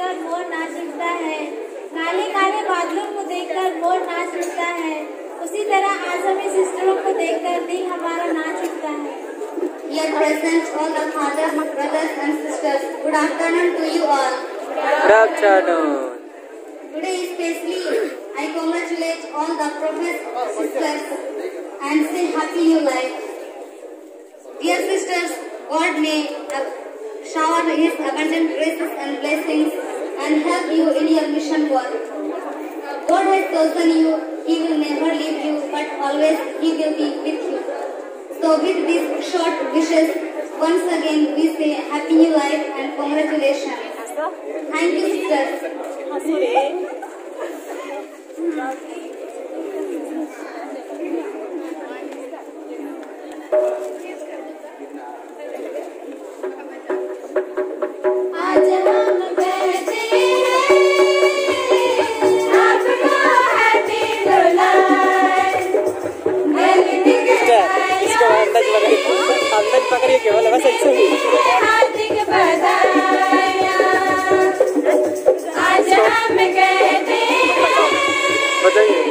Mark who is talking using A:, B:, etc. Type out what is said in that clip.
A: देखकर मोर नाच उठता है, काले काले बादलों को देखकर मोर नाच उठता है, उसी तरह आज हमें सिस्टरों को देखकर दिल हमारा नाच उठता है।
B: Here present all the fathers, brothers and sisters. Good afternoon to you all.
C: Good afternoon.
B: Today especially I congratulate all the professed sisters and say happy new life. Dear sisters, God may shower His abundant graces and blessings and help you in your mission work. God has chosen you. He will never leave you, but always He will be with you. So with these short wishes, once again we say happy new life and congratulations. Thank you, sisters.
C: अंदर पकड़िए केवल बस ऐसे ही
A: हार्दिक बधाइयाँ आज हम कहते हैं।
C: बताइए।